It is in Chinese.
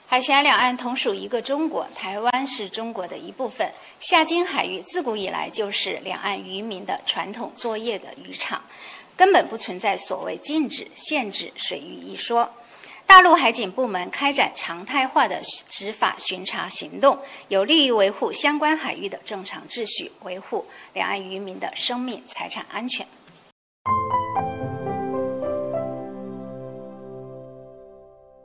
海峡两岸同属一个中国，台湾是中国的一部分。夏津海域自古以来就是两岸渔民的传统作业的渔场，根本不存在所谓禁止、限制水域一说。大陆海警部门开展常态化的执法巡查行动，有利于维护相关海域的正常秩序，维护两岸渔民的生命财产安全。